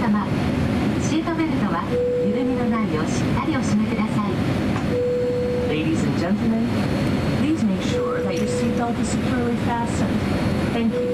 様、シートベルトは緩みのないようしっかりお締めください。 Ladies and gentlemen, please make sure that your seatbelt is securely fastened. Thank you.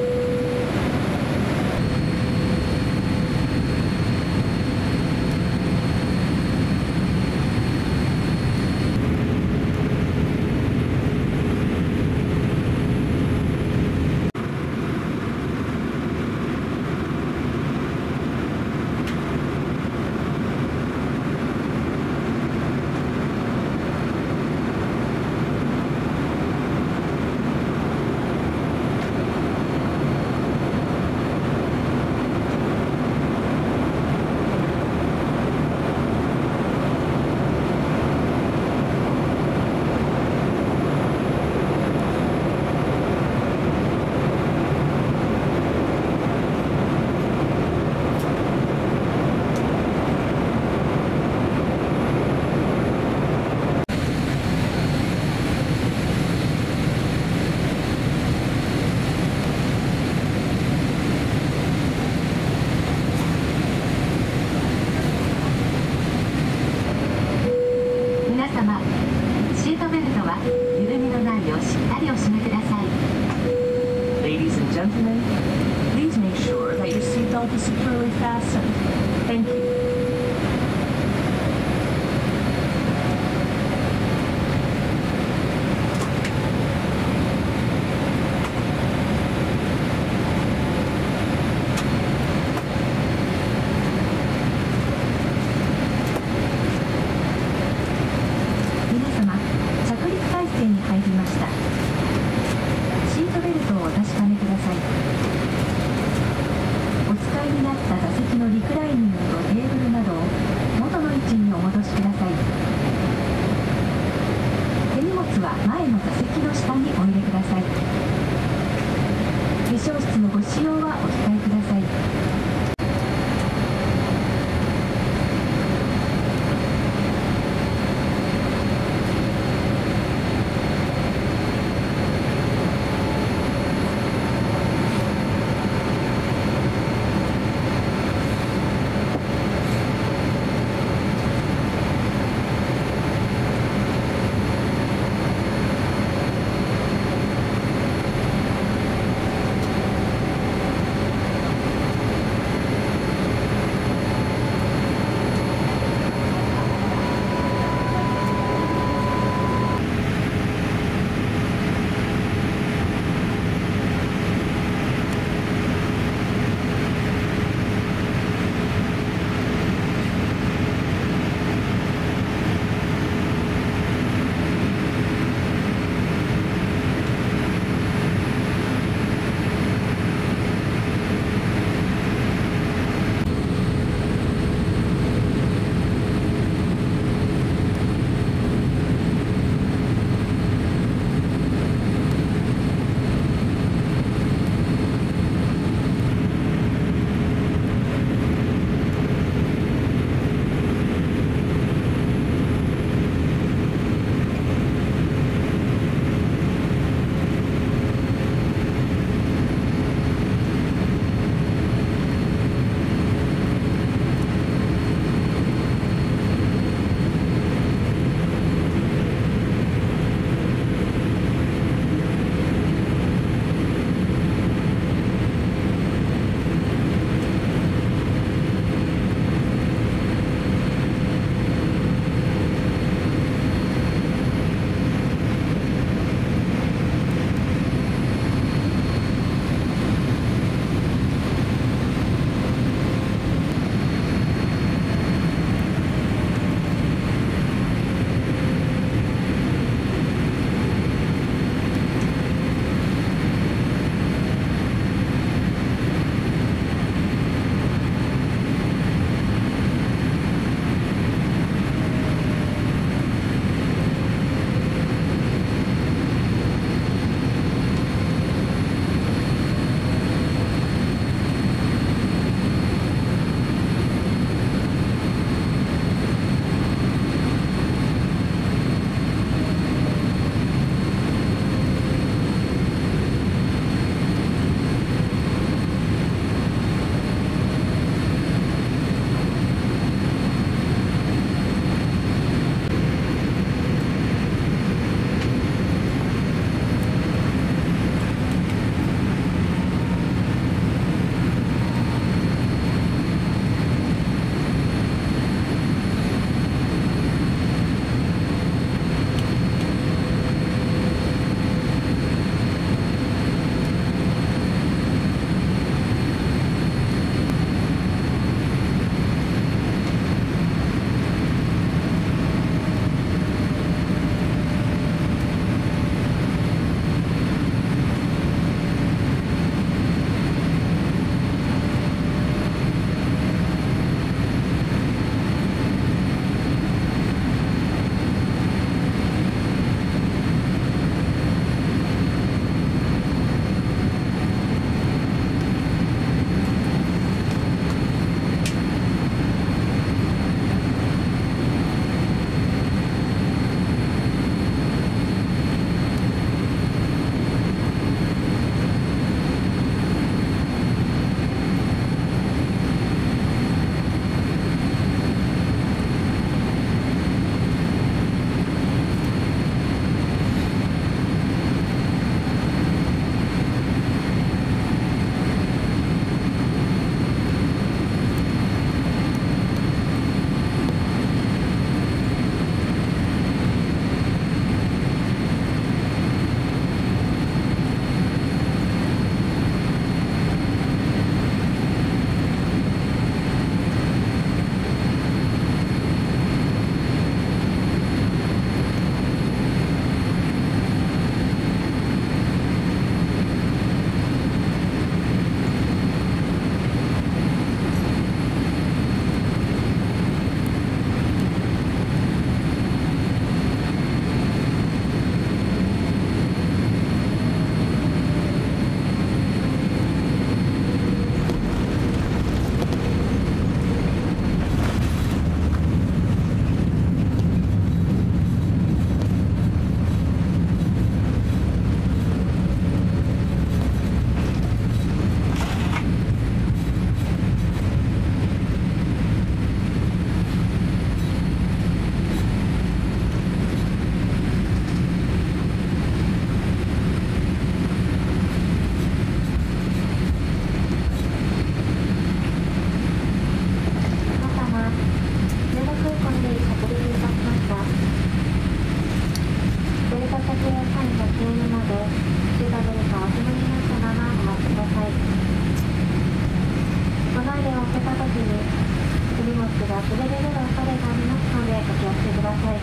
滑れる恐れがありますのでお気をつけください。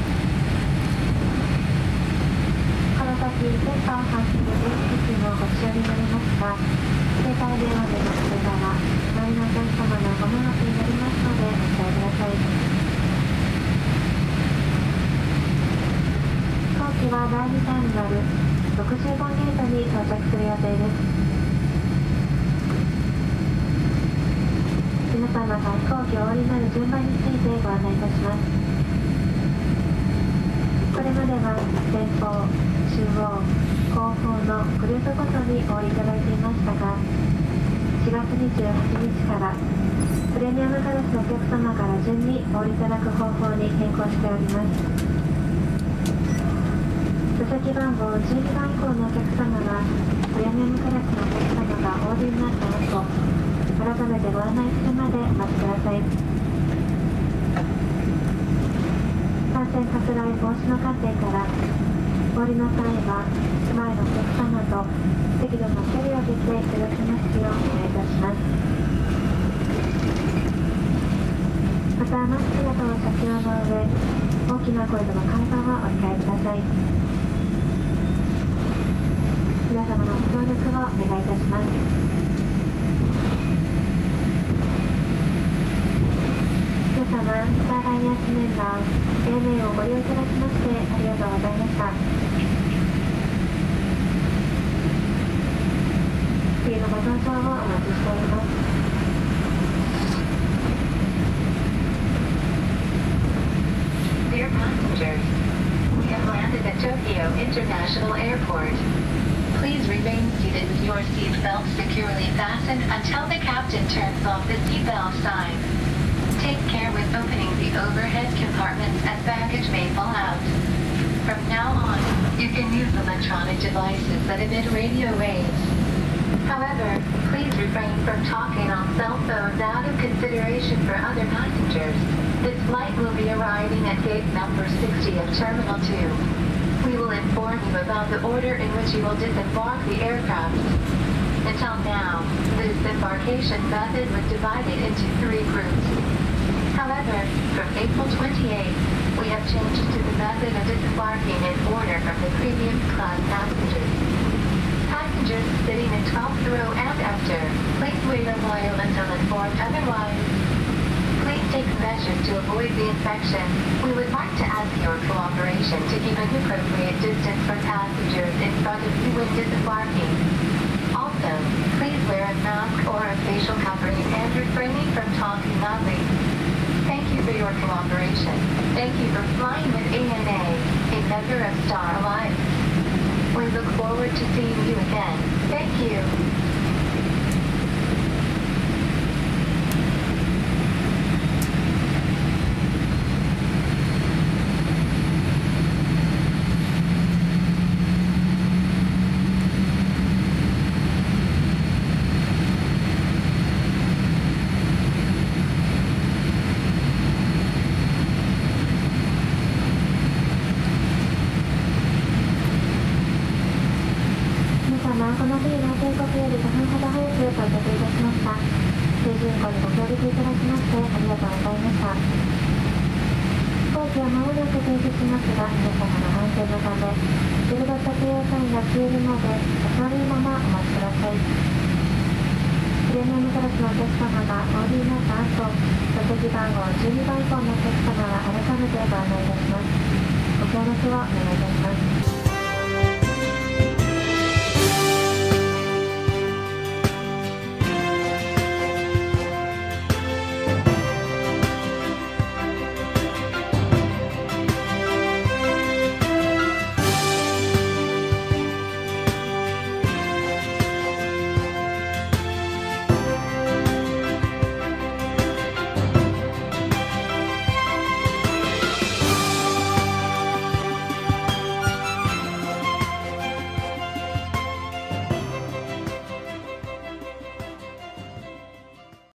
この先電波を発する電気機器もご使用になりますが、携帯電話での通話は周りのお客様のご迷惑になりますのでお伝えください。飛行機は第2ターミナル65ゲートに到着する予定です。皆様が飛行機をお降りになる順番についてご案内いたします。これまでは前方、中央、後方のグループごとにお降りいただいていましたが、4月28日からプレミアムクラスのお客様から順にお降りいただく方法に変更しております。座席番号12番以降のお客様はプレミアムクラスのお客様がお降りになった後、改めてご案内するまでお待ちください。感染拡大防止の観点からお降りの際は前のお客様と適度な距離を空けていただきますようお願いいたします。またマスクなどの着用の上、大きな声での会話はお控えください。皆様のご協力をお願いいたします。皆様、スターライナースメンバー ANA をご利用いただきましてありがとうございました。次のご搭乗をお待ちしております。 Dear passengers, we have landed at Tokyo International Airport. Please remain seated with your seatbelt securely fastened until the captain turns off the seatbelt sign. Take care with opening the overhead compartments as baggage may fall out. From now on, you can use electronic devices that emit radio waves. However, please refrain from talking on cell phones out of consideration for other passengers. This flight will be arriving at gate number 60 of Terminal 2. We will inform you about the order in which you will disembark the aircraft. Until now, the disembarkation method was divided into 3 groups. However, from April 28th, we have changed to the method of disembarking in order from the premium class passengers. Passengers sitting in 12th row and after, please wait a while until informed otherwise. Please take measures to avoid the infection. We would like to ask your cooperation to keep an appropriate distance from passengers in front of you when disembarking. Also, please wear a mask or a facial covering and refraining from talking loudly. Thank you for your cooperation. Thank you for flying with ANA, a member of Star Alliance. We look forward to seeing you again. Thank you. この便は定刻より5分ほど早く到着いたしました。定時運行にご協力いただきましてありがとうございました。飛行機は間もなく停止しますが、皆様の安全のため、シールド着用サインが消えるまでお座りのままお待ちください。プレミアムクラスのお客様がお降りになった後、座席番号12番以降のお客様は改めてご案内いたします。ご協力をお願いいたします。